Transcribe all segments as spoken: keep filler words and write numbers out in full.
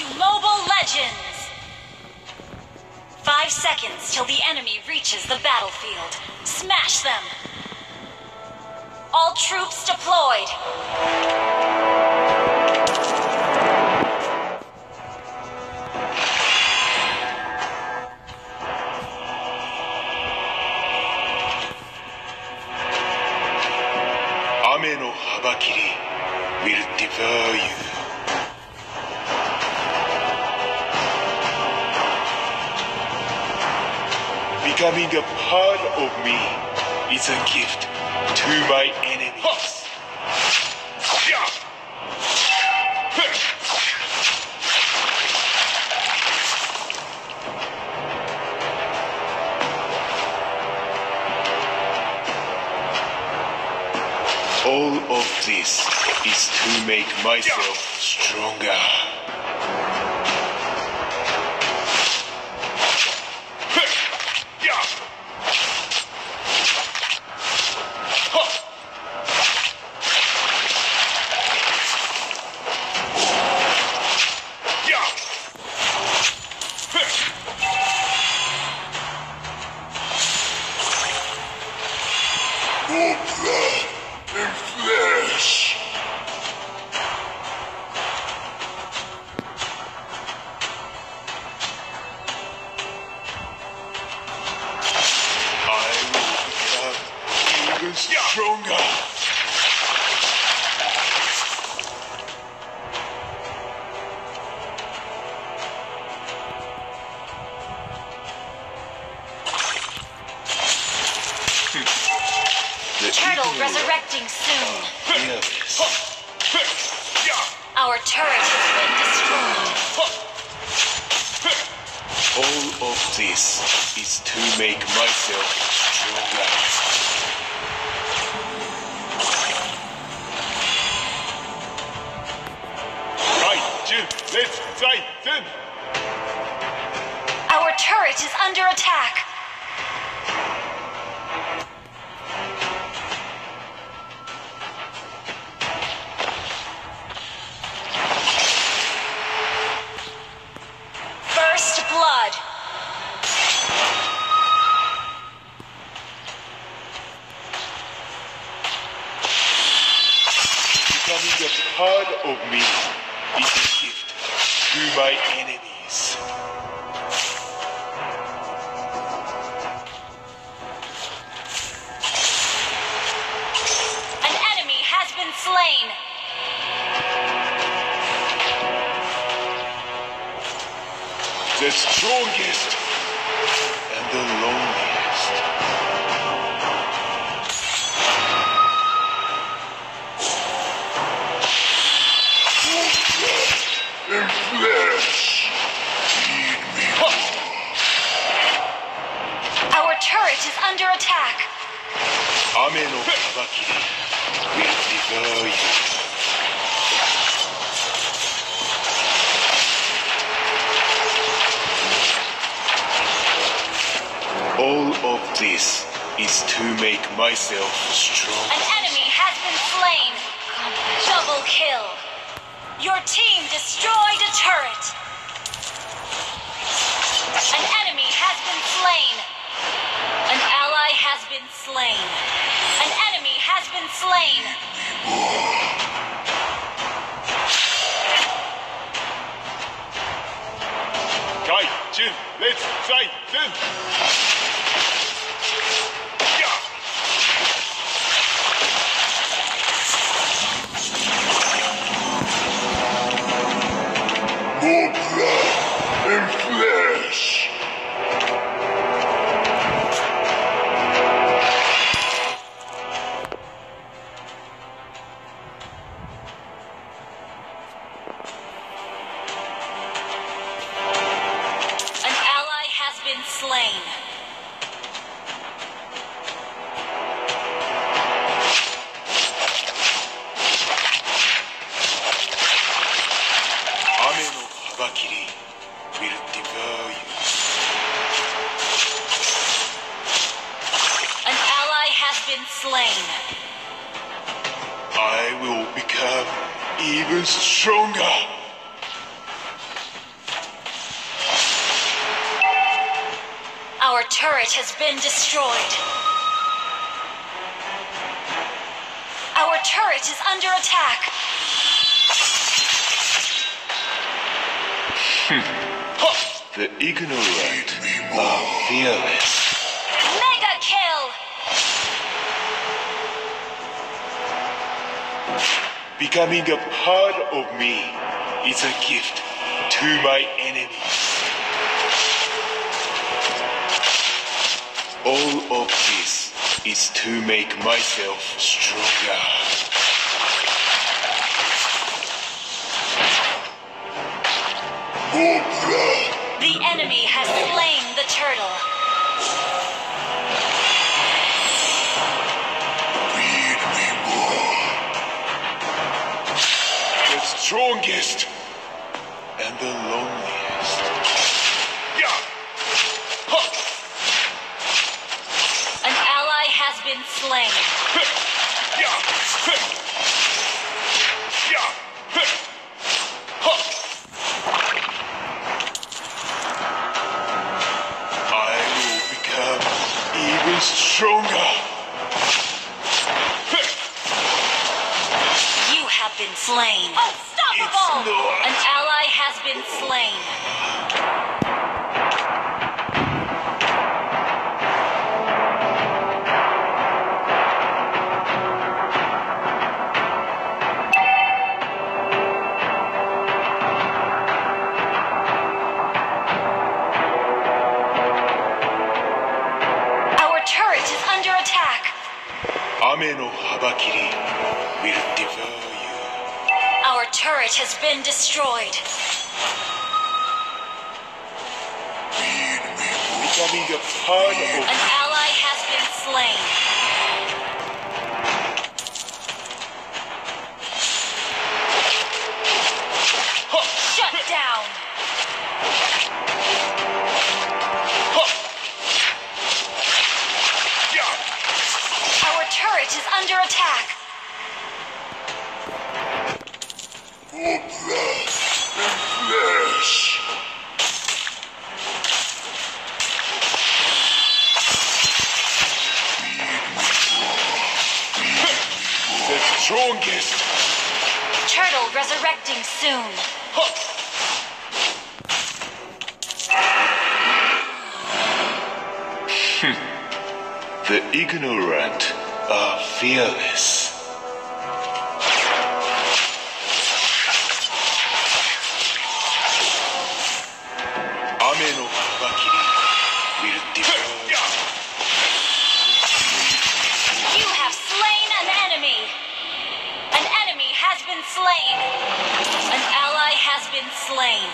to Mobile Legends! Five seconds till the enemy reaches the battlefield. Smash them! All troops deployed! Ame no Habakiri will devour you. Becoming a part of me is a gift to my enemies. All of this is to make myself stronger. More blood and flesh. I will become even stronger. Turtle resurrecting soon. Yes. Our turret has been destroyed. All of this is to make myself stronger. Right, Jim, let's fight them. Our turret is under attack. First blood. Becoming a part of me is a gift to my enemies. An enemy has been slain. The strongest and the longest. More blood and flesh. Feed me more. Our turret is under attack. Ame no Habakiri will devour you. All of this is to make myself strong. An enemy has been slain. Double kill. Your team destroyed a turret. An enemy has been slain. An ally has been slain. An enemy has been slain. Kai, Jin, let's fight them. More blood and flesh. An ally has been slain. Ame no Habakiri will devour you. An ally has been slain. I will become even stronger. Our turret has been destroyed. Our turret is under attack. The ignorant are fearless. Mega kill! Becoming a part of me is a gift to my enemies. All of this is to make myself stronger. More blood. The enemy has slain the turtle. Feed me more. The strongest and the loneliest. Yeah. Huh. An ally has been slain. Yeah. Yeah. Huh. I will become even stronger. You have been slain. Unstoppable! It's not. An ally has been slain. Our turret is under attack. 雨の幅切り will devour you. Our turret has been destroyed. Becoming a part of An ally has been slain. Shut down. Our turret is under attack. more blood and flesh. The strongest. Turtle resurrecting soon. The ignorant are fearless. Ame no habakiri will devour. You have slain an enemy. An enemy has been slain. An ally has been slain.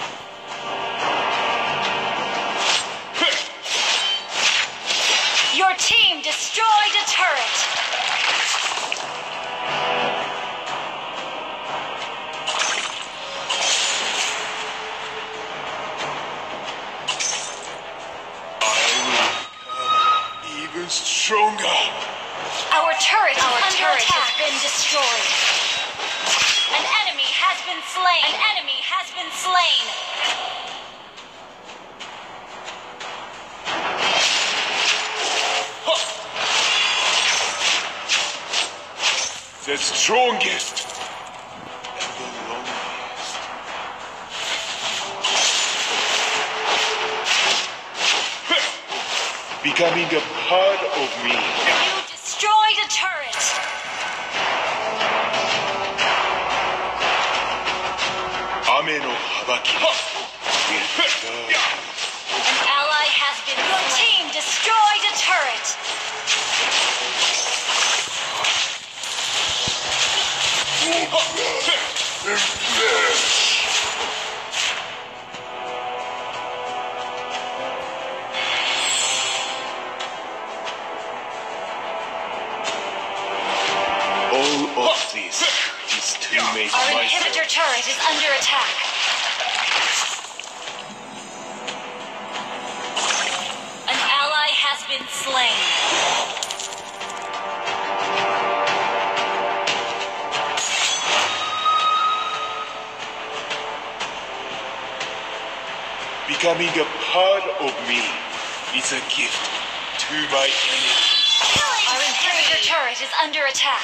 Your team destroyed a turret. I will become even stronger. Our turret is under turret attack. Has been destroyed. An enemy has been slain. An enemy has been slain. The strongest and the loneliest. Becoming a part of me. You destroyed a turret. Ame no habakiri will devour. An ally has been Your team destroyed a turret. And flesh. All of this is to make Our myself. inhibitor turret is under attack. An ally has been slain. Becoming a part of me is a gift to my enemies. Our inhibitor turret is under attack.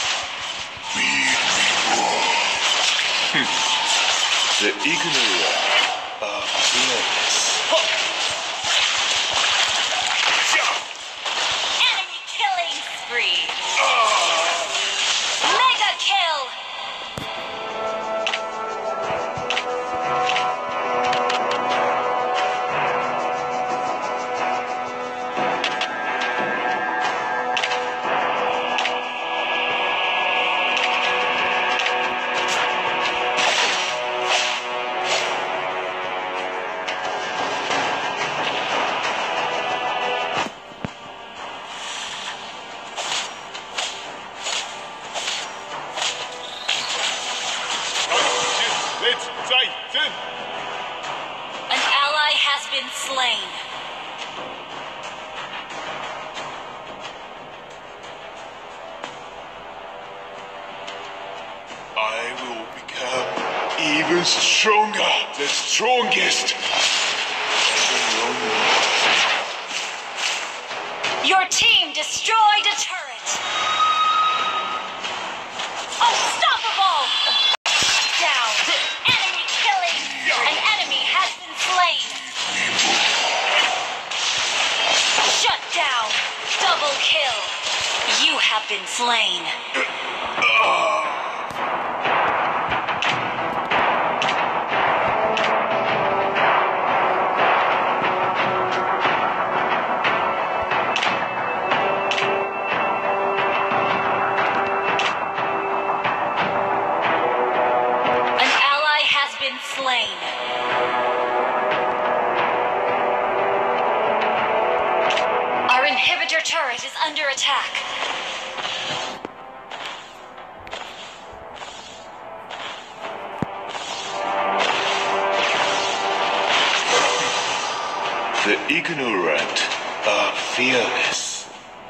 The ignorant are fearless. Enemy killing spree. Mega kill. An ally has been slain. I will become even stronger, the strongest. Your team destroyed a turret. Unstoppable. Down. Enemy killing. An enemy has been slain. Shut down. Double kill. You have been slain. An ally has been slain. Our inhibitor turret is under attack. The ignorant are fearless.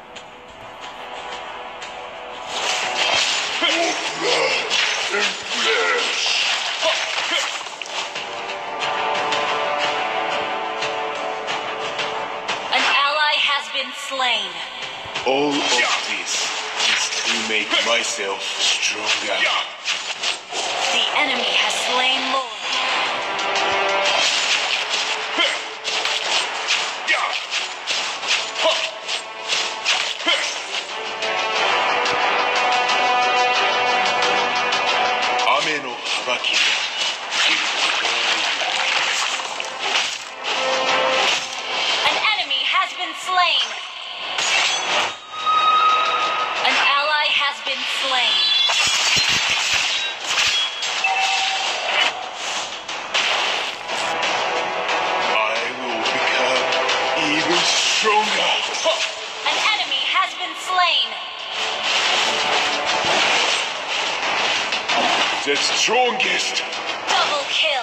More blood and flesh. An ally has been slain. All of this is to make myself stronger. The enemy has slain Lord. Ame no habaki will prepare An enemy has been slain. An ally has been slain. I will become even stronger. An enemy has been slain. The strongest. Double kill.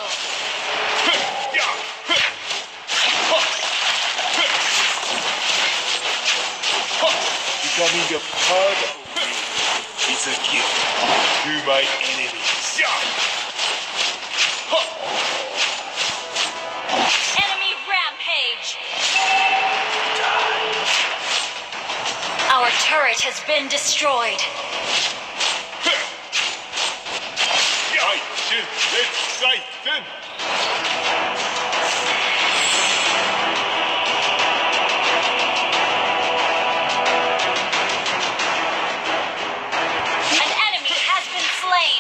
Becoming a part of me is a gift to my enemies. Enemy rampage. Our turret has been destroyed. An enemy has been slain.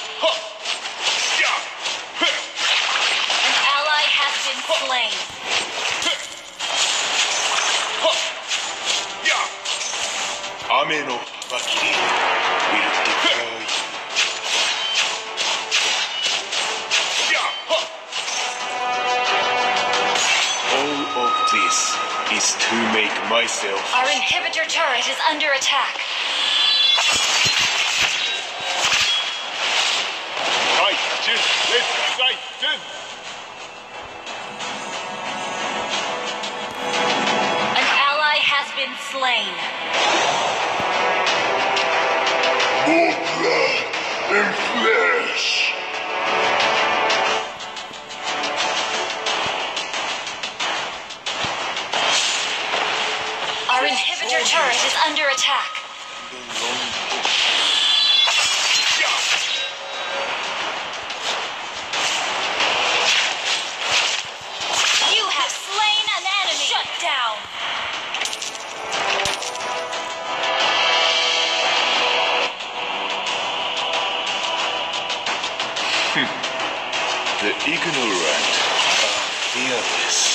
An ally has been slain. Ame no habaki will devour you. All of this is to make myself. Our inhibitor turret is under attack. An ally has been slain. More blood and flesh. Your turret is under attack. You have slain an enemy. Shut down. The ignorant are fearless.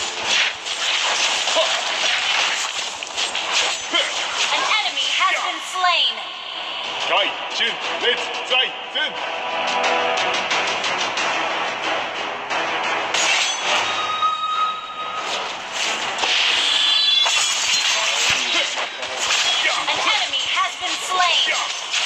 An enemy has been slain. Kai, Jin, let's Zai, Zin. An enemy has been slain.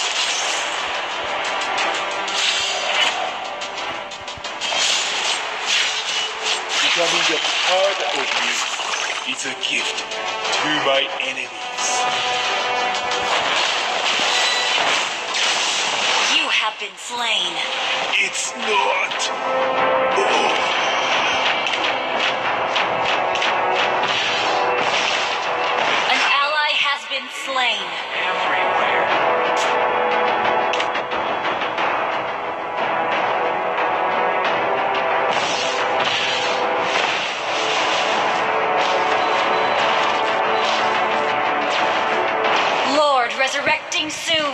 Becoming a part of me is a gift to my enemies. You have been slain. It's not over. An ally has been slain. Lord resurrecting soon.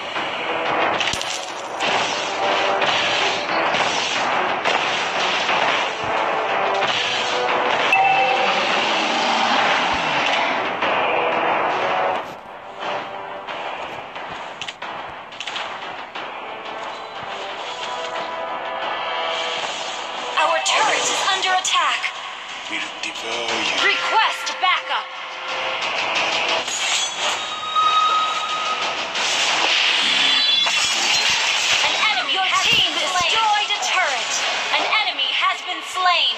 Our turret is under attack. Will devour you. Request backup. An enemy Your has team been destroyed a turret. An enemy has been slain.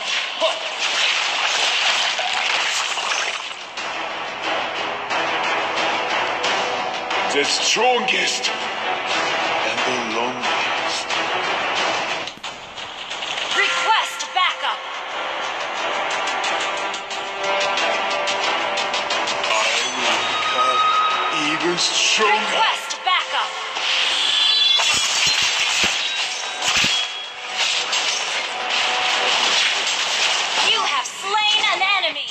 The strongest and the longest. Request backup. I will become even stronger. Request backup. You have slain an enemy.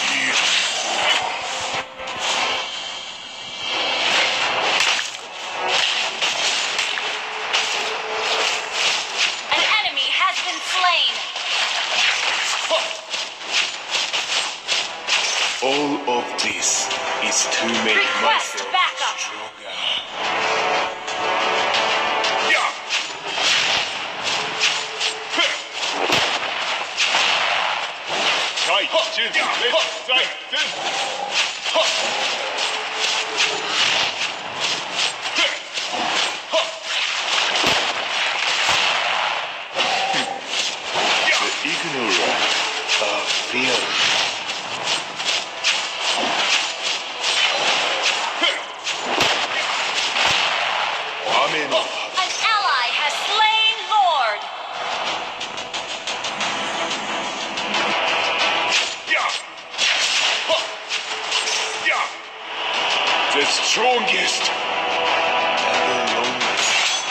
An enemy has been slain. All of this is to make Request myself backup. stronger. Kai, Jin, let's Zai, Zin. The ignorant are fearless. Amen. An ally has slain Lord. The strongest and the longest.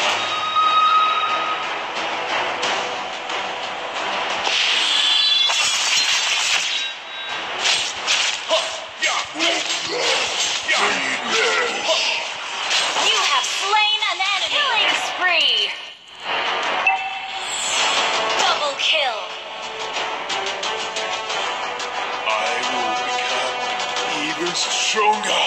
You have slain an enemy. Killing spree. Double kill. I will become even stronger.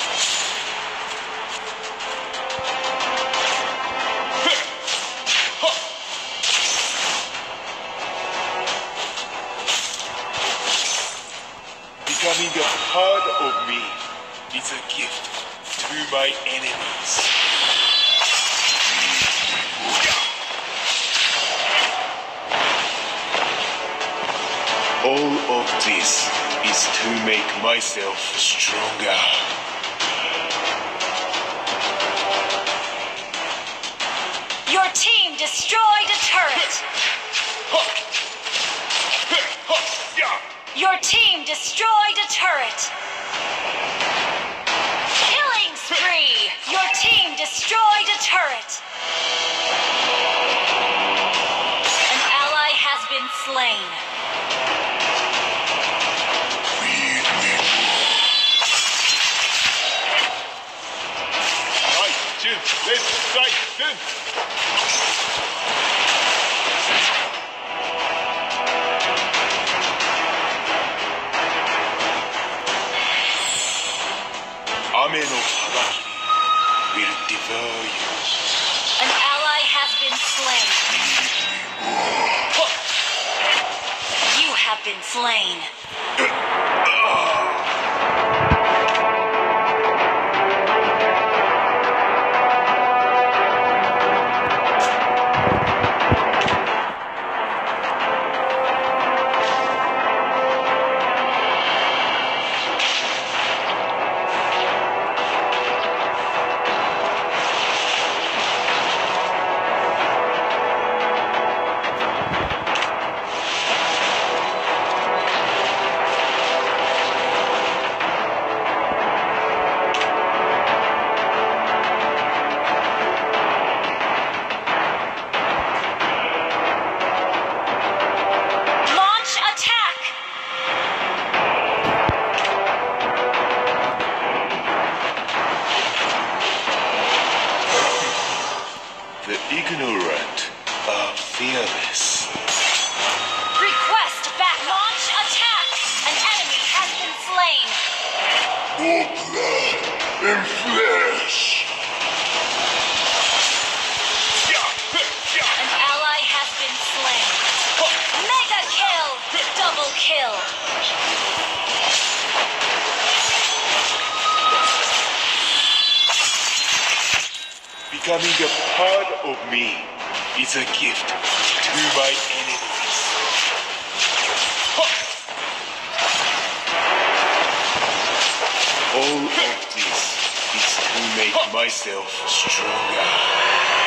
Becoming a part of me is a gift to my enemies. All of this is to make myself stronger. Your team destroyed a turret. Your team destroyed a turret. Your team destroyed a turret. An ally has been slain. Let's fight them! Ame no Habakiri will devour you. An ally has been slain. You have been slain. The ignorant are fearless. Request back launch attack. An enemy has been slain. More blood and flesh. An ally has been slain. Mega kill. Double kill. Becoming a part of me is a gift to my enemies. All of this is to make myself stronger.